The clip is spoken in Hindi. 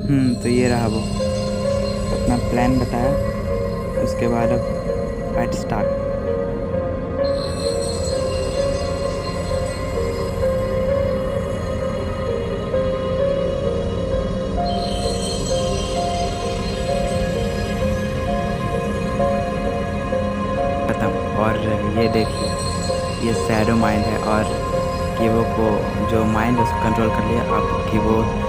तो ये रहा वो अपना प्लान बताया। उसके बाद अब फाइट स्टार्ट। खत्म। और ये देखिए, ये शैडो माइंड है और कीबो को जो माइंड है उसको कंट्रोल कर लिया। अब कीबो